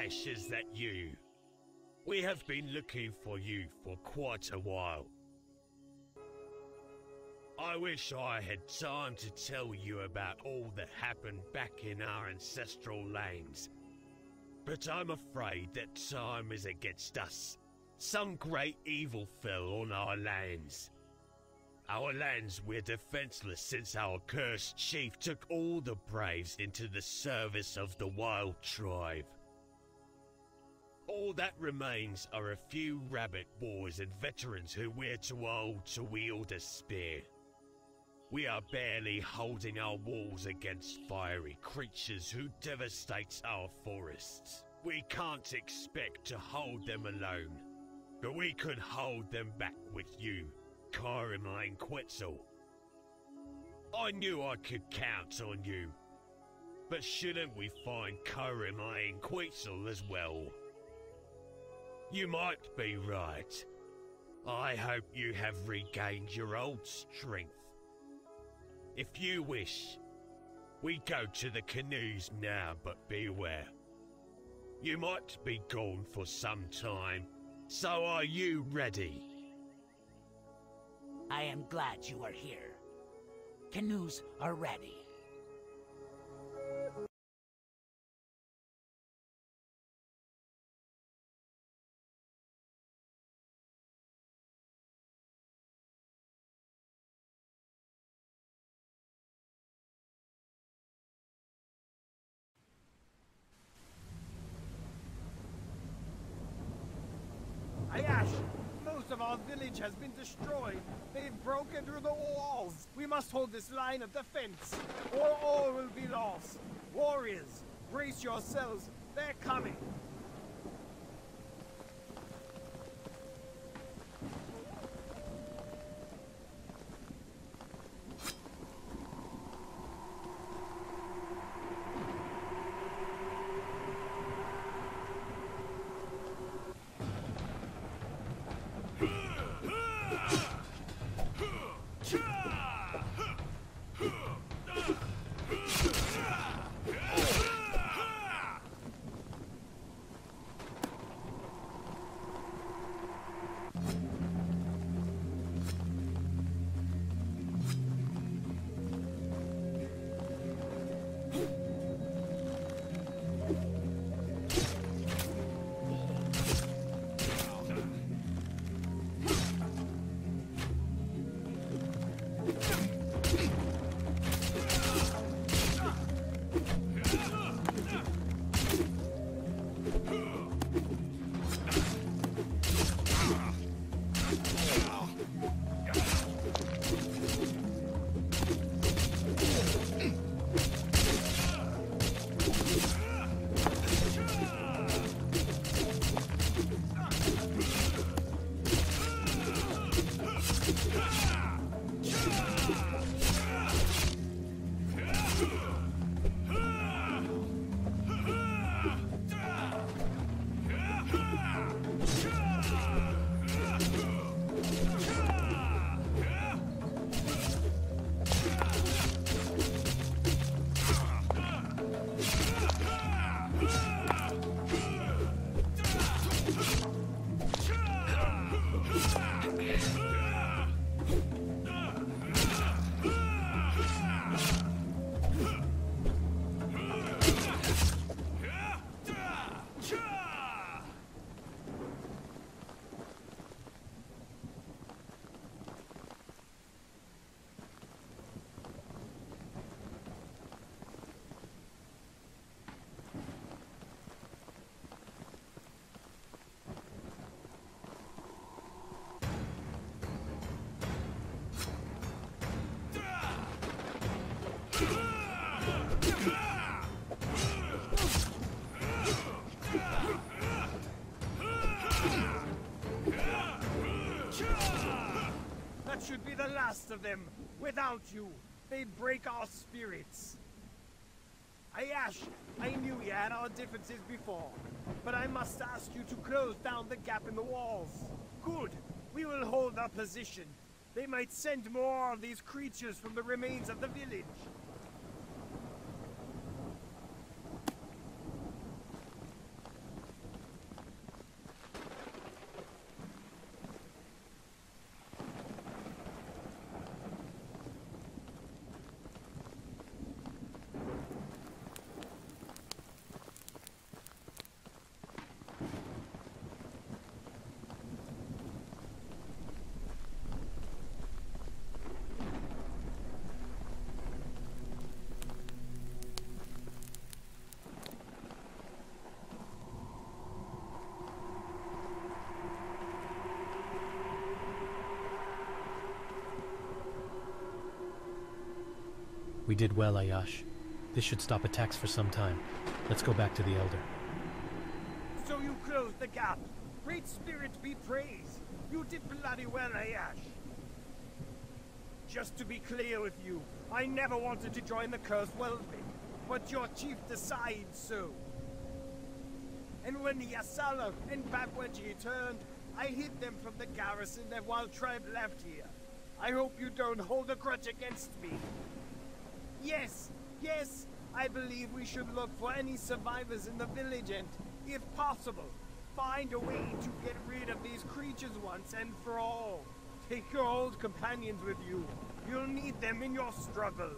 Ayash, is that you? We have been looking for you for quite a while. I wish I had time to tell you about all that happened back in our ancestral lands. But I'm afraid that time is against us. Some great evil fell on our lands. Our lands were defenseless since our cursed chief took all the braves into the service of the wild tribe. All that remains are a few rabbit boys and veterans who we're too old to wield a spear. We are barely holding our walls against fiery creatures who devastate our forests. We can't expect to hold them alone, but we could hold them back with you, Karimine Quetzal. I knew I could count on you, but shouldn't we find Karimine Quetzal as well? You might be right. I hope you have regained your old strength. If you wish, we go to the canoes now, but beware. You might be gone for some time, so are you ready? I am glad you are here. Canoes are ready. Ayash! Most of our village has been destroyed. They've broken through the walls. We must hold this line of defense, or all will be lost. Warriors, brace yourselves. They're coming. Should be the last of them. Without you, they'd break our spirits. Ayash, I knew we had our differences before, but I must ask you to close down the gap in the walls. Good. We will hold our position. They might send more of these creatures from the remains of the village. We did well, Ayash. This should stop attacks for some time. Let's go back to the Elder. So you closed the gap. Great Spirit be praised. You did bloody well, Ayash. Just to be clear with you, I never wanted to join the Cursed Wealthy, but your chief decides so. And when the Yasala and Babwaji returned, I hid them from the garrison that Wild Tribe left here. I hope you don't hold a grudge against me. Yes, I believe we should look for any survivors in the village and, if possible, find a way to get rid of these creatures once and for all. Take your old companions with you. You'll need them in your struggle.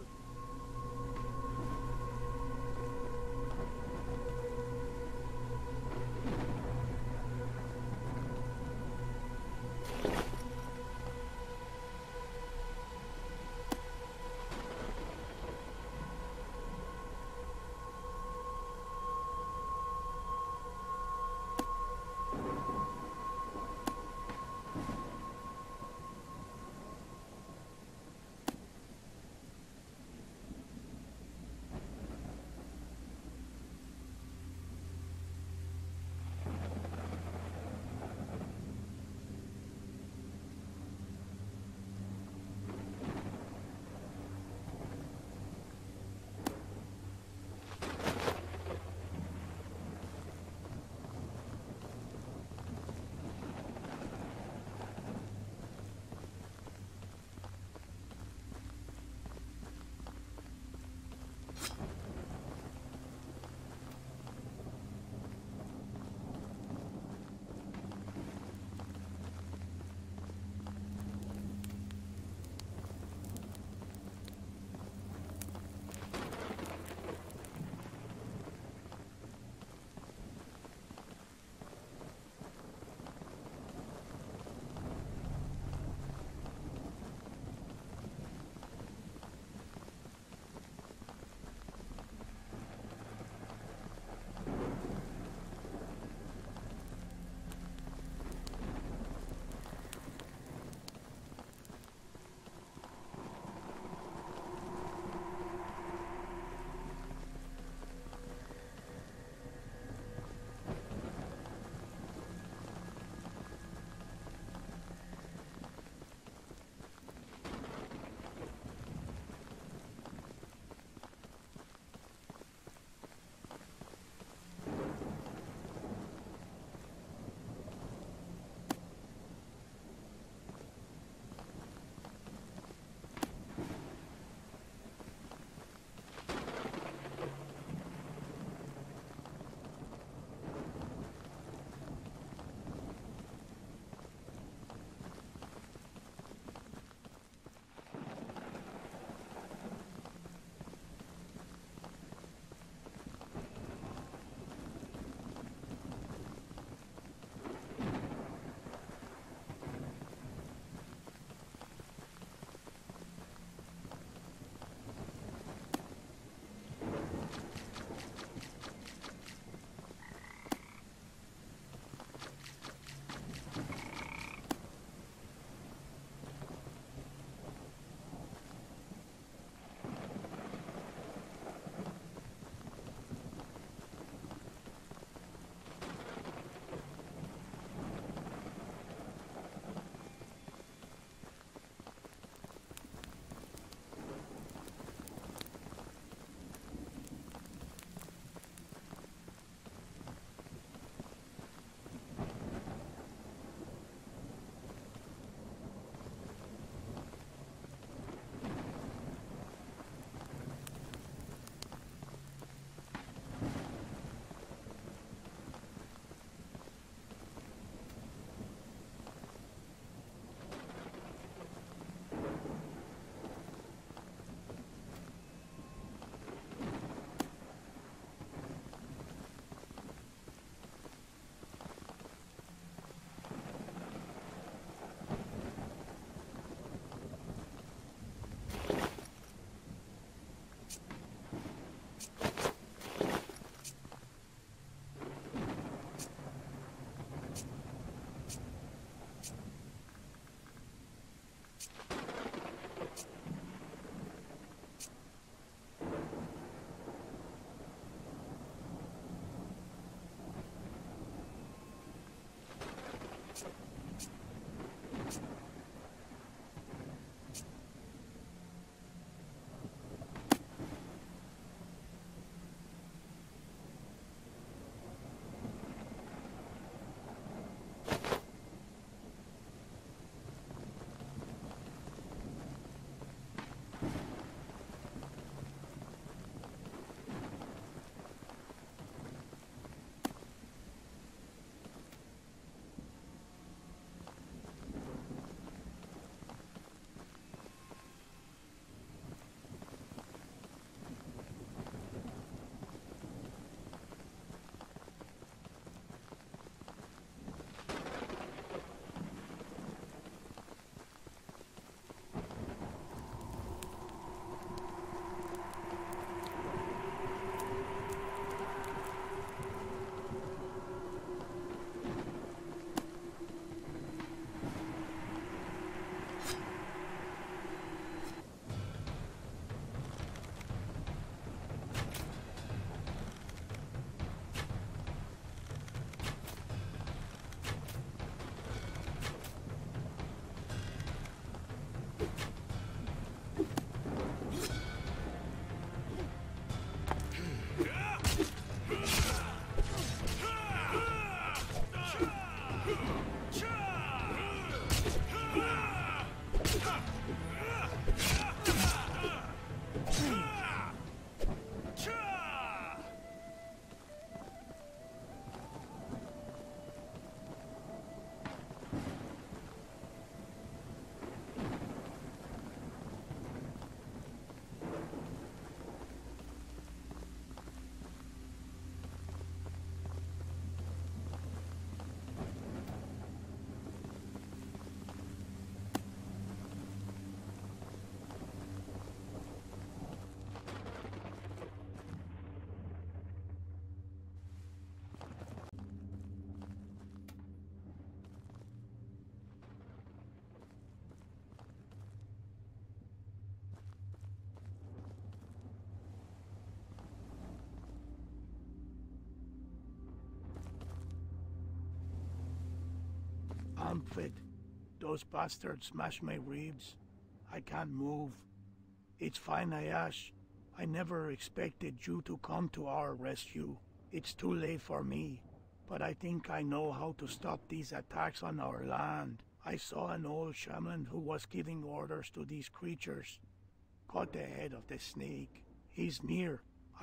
comfort. Those bastards smashed my ribs. I can't move. It's fine, Ayash. I never expected you to come to our rescue. It's too late for me. But I think I know how to stop these attacks on our land. I saw an old shaman who was giving orders to these creatures. Cut the head of the snake. He's near.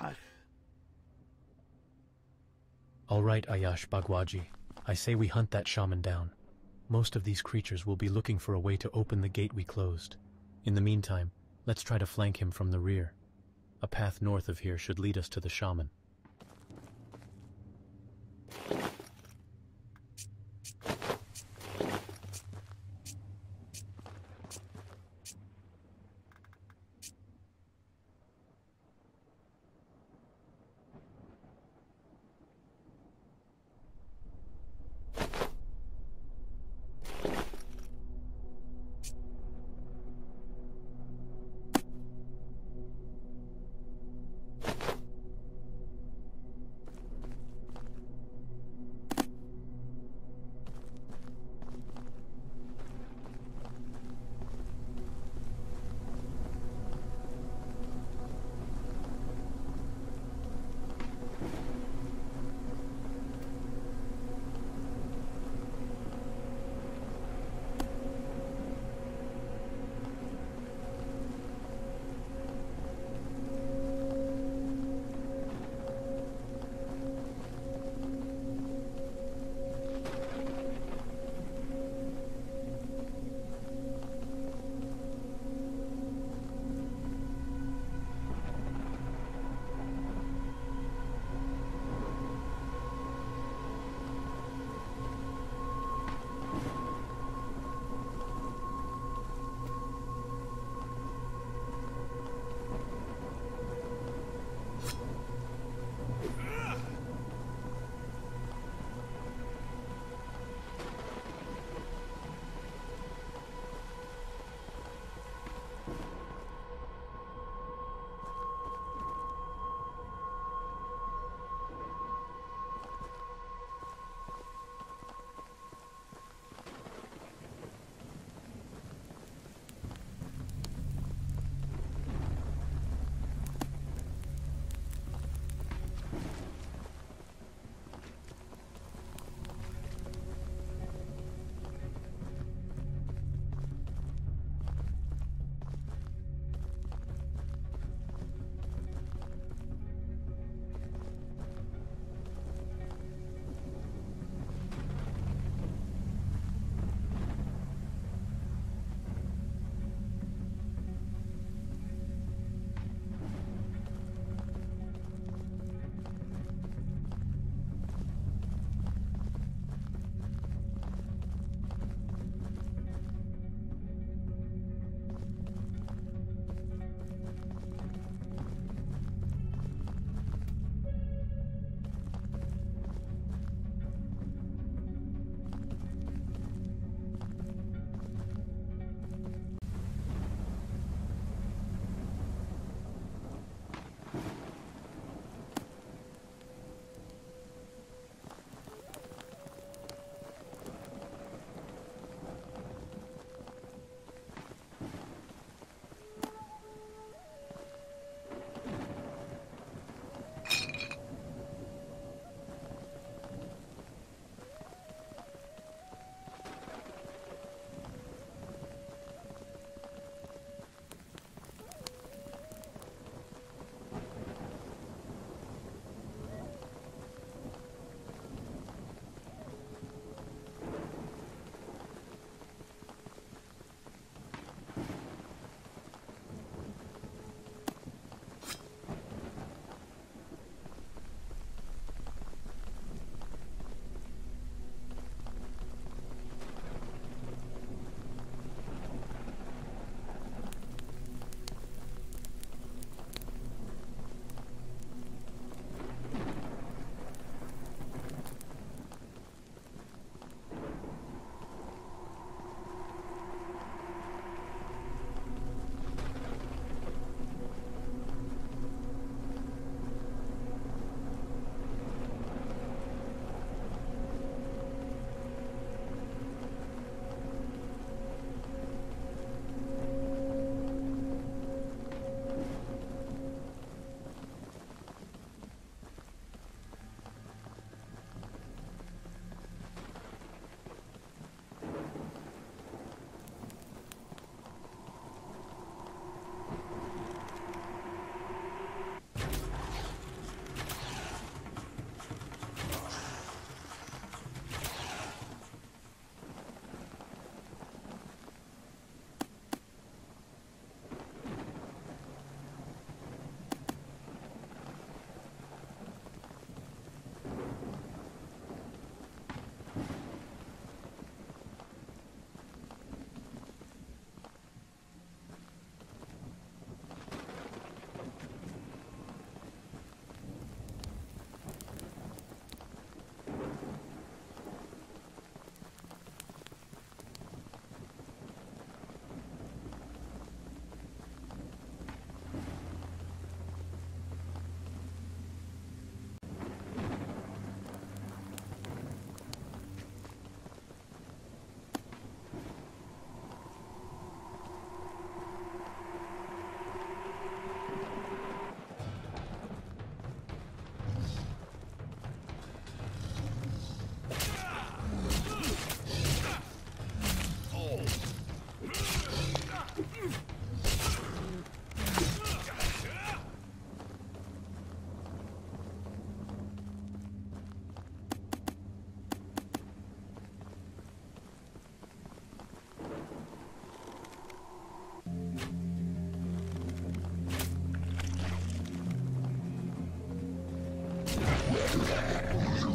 All right, Ayash Bagwaji. I say we hunt that shaman down. Most of these creatures will be looking for a way to open the gate we closed. In the meantime, let's try to flank him from the rear. A path north of here should lead us to the shaman.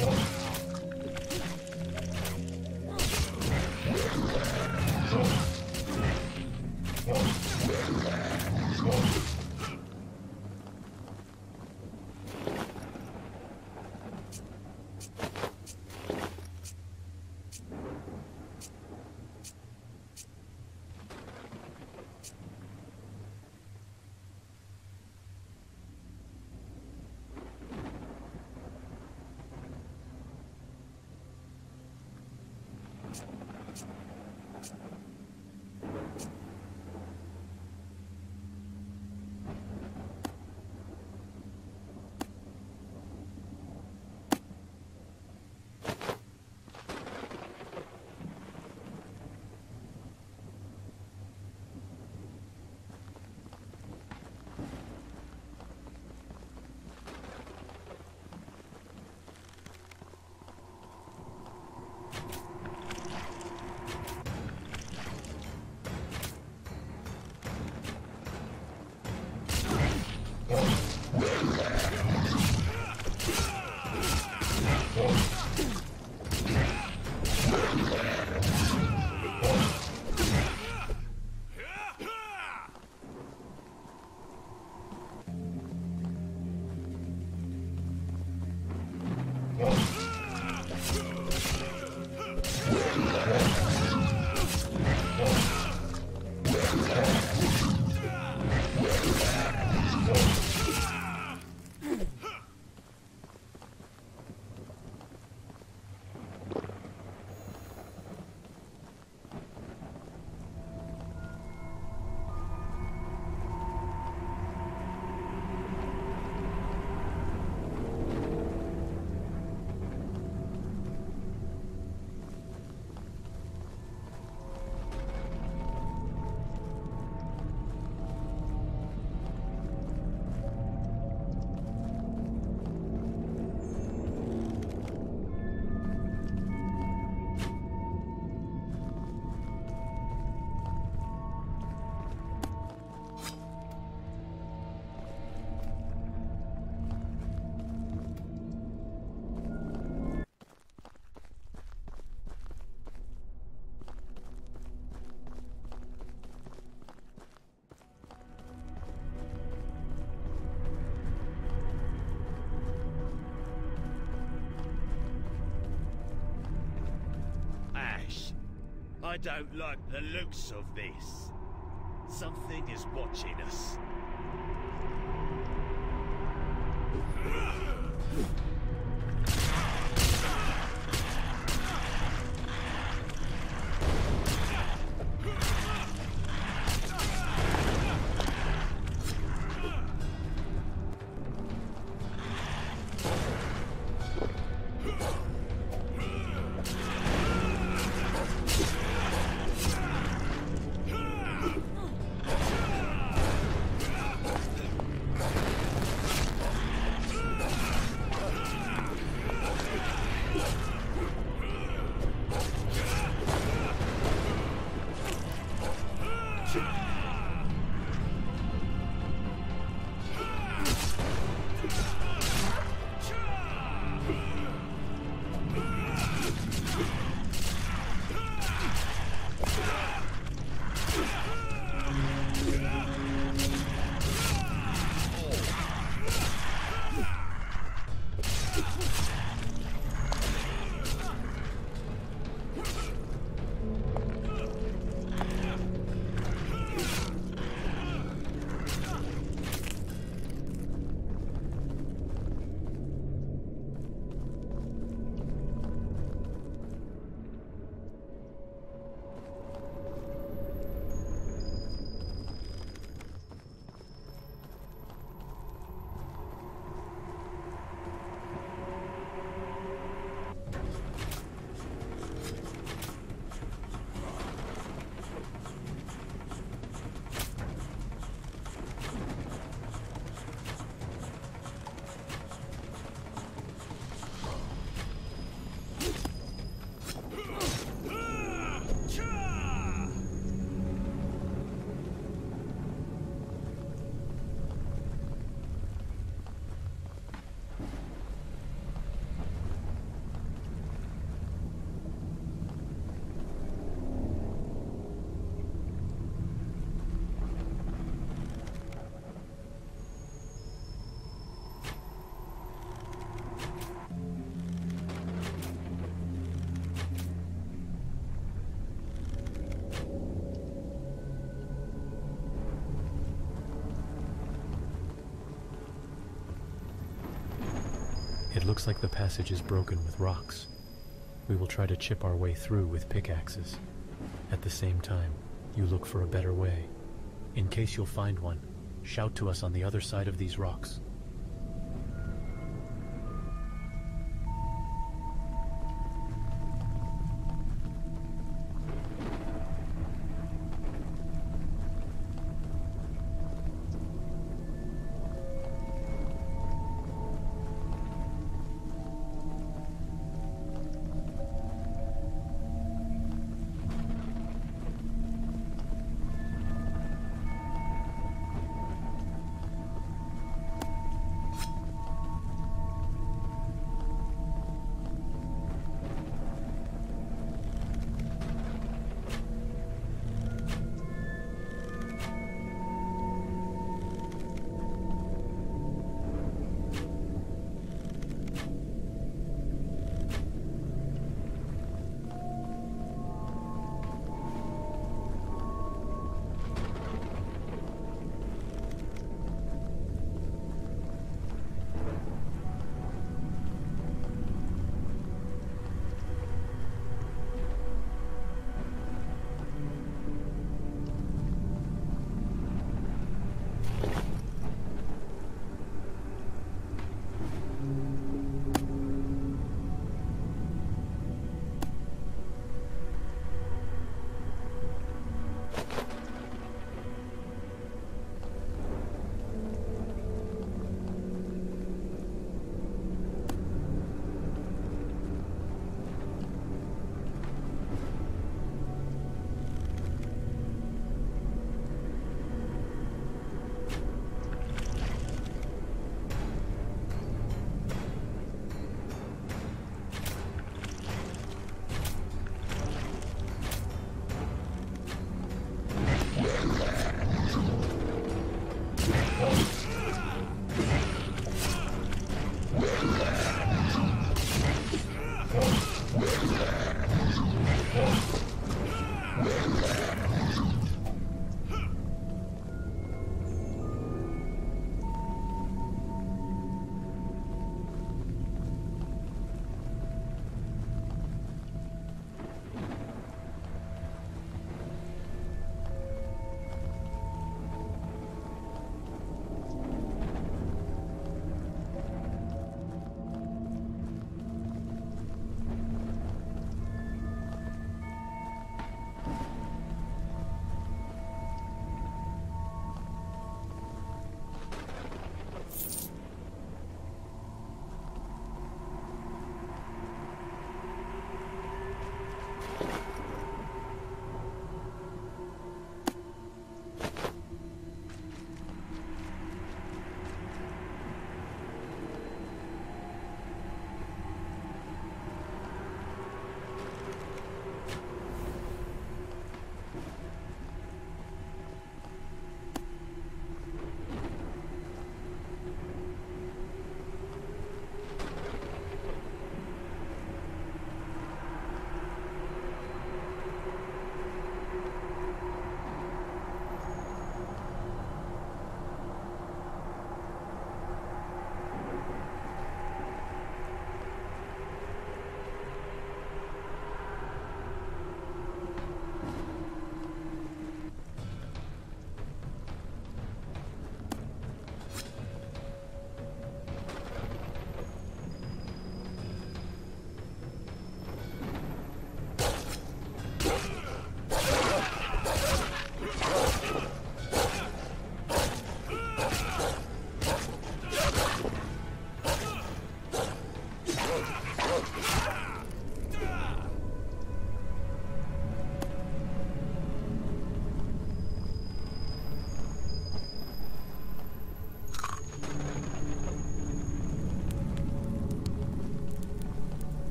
I don't like the looks of this. Something is watching us. It looks like the passage is broken with rocks. We will try to chip our way through with pickaxes. At the same time, you look for a better way. In case you'll find one, shout to us on the other side of these rocks.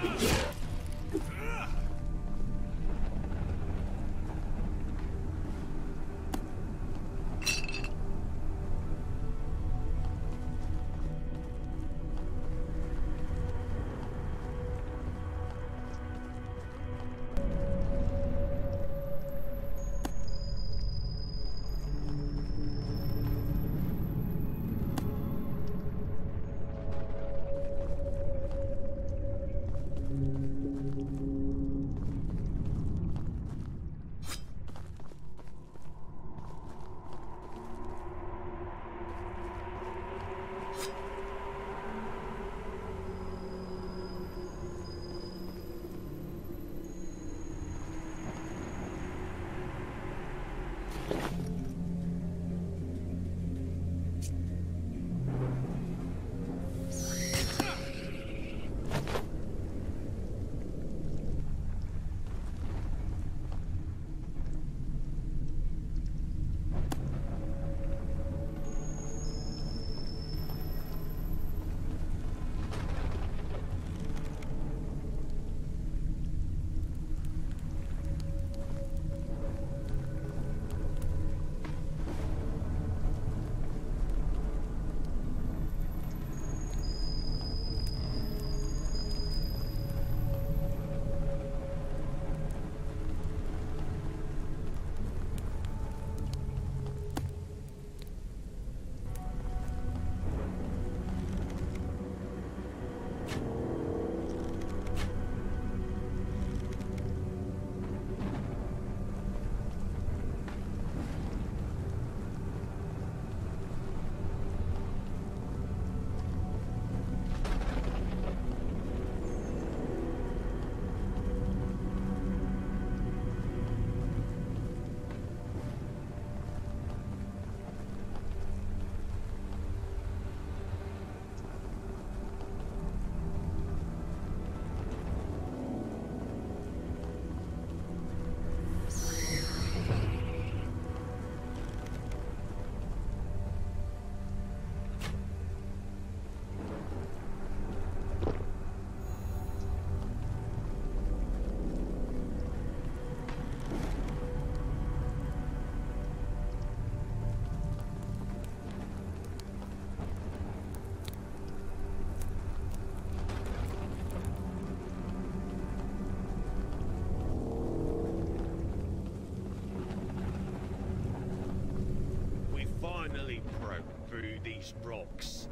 Through these rocks.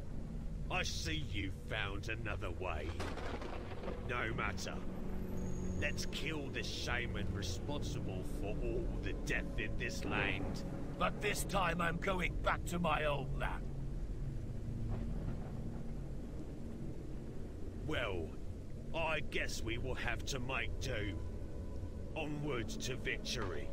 I see you found another way. No matter. Let's kill the shaman responsible for all the death in this land. But this time I'm going back to my own land. Well, I guess we will have to make do. Onward to victory.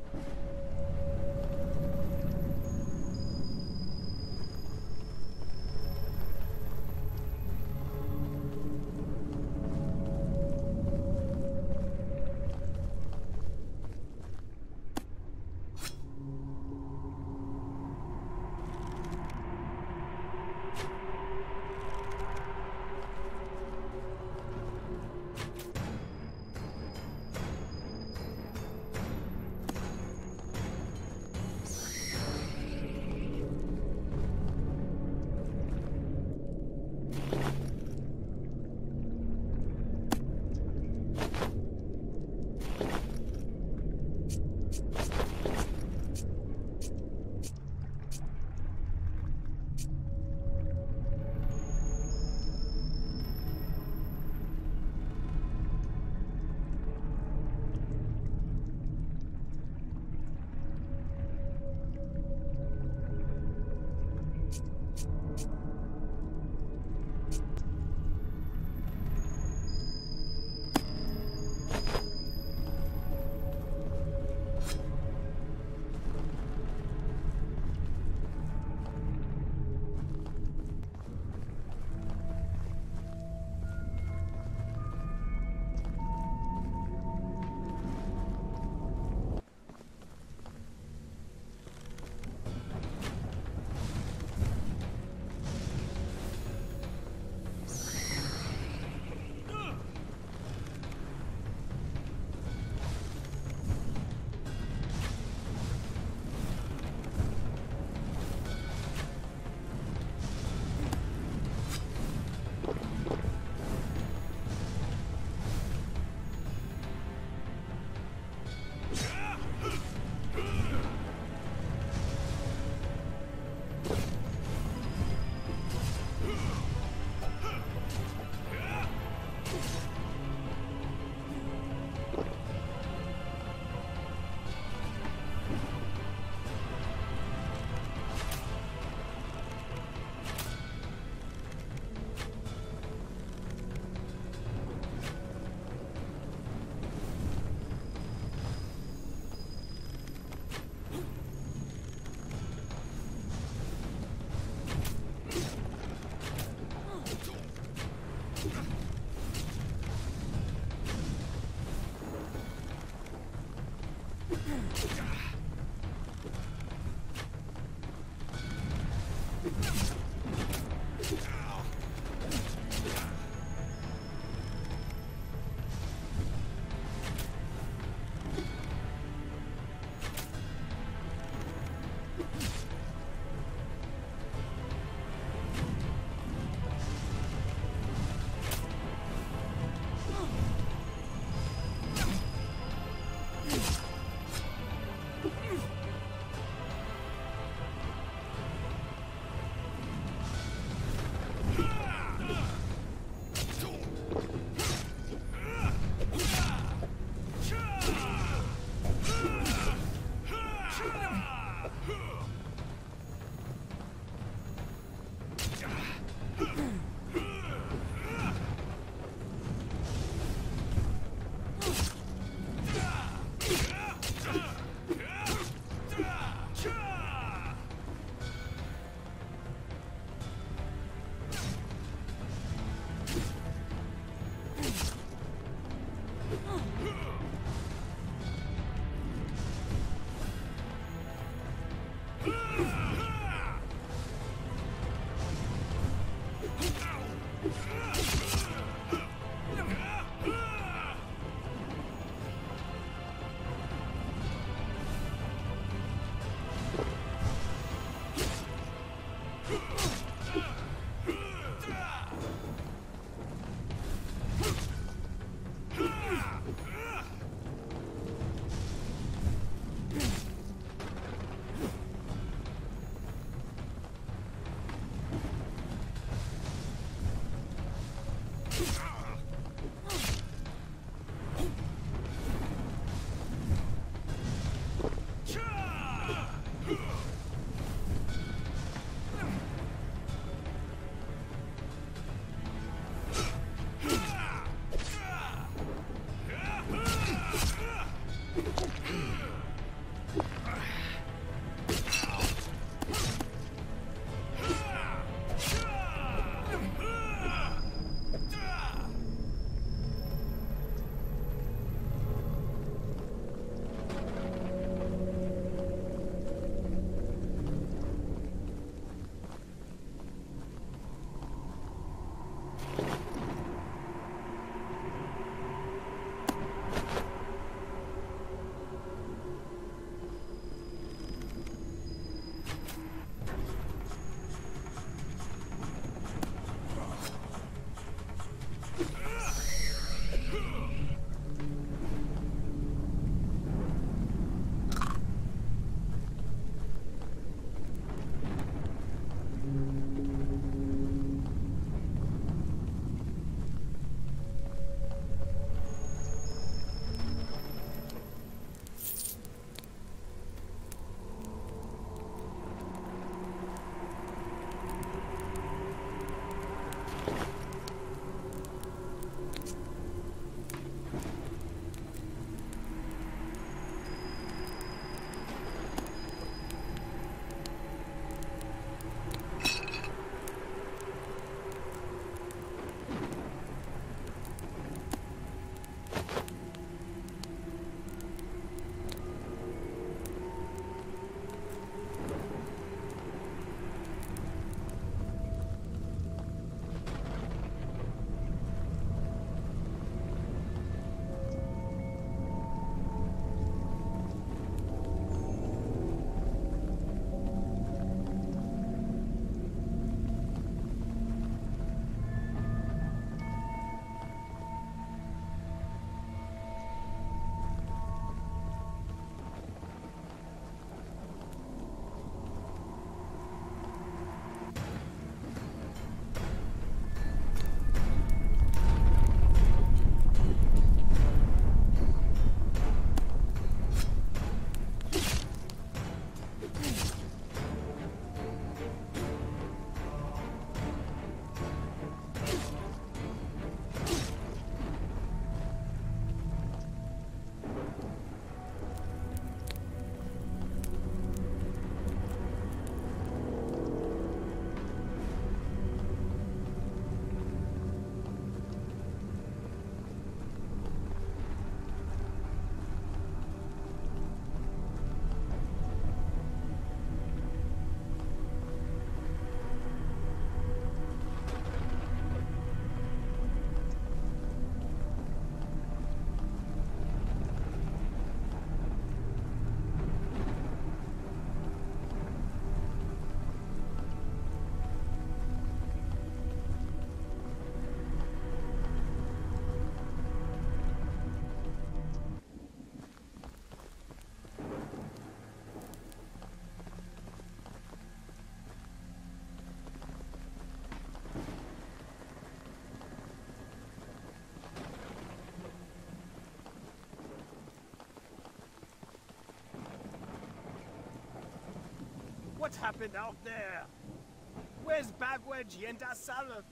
what happened out there? Where's Bagwaji and Asala?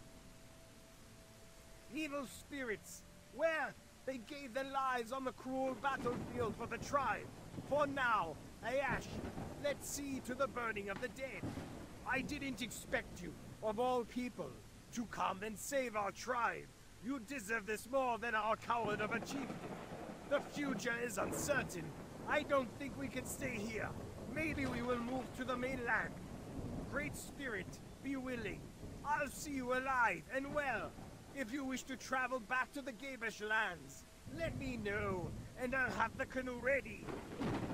Evil spirits, where? They gave their lives on the cruel battlefield for the tribe. For now, Ayash, let's see to the burning of the dead. I didn't expect you, of all people, to come and save our tribe. You deserve this more than our coward of a chieftain. The future is uncertain. I don't think we can stay here. Maybe we will move to the mainland. Great Spirit, be willing. I'll see you alive and well. If you wish to travel back to the Gabish lands, let me know, and I'll have the canoe ready.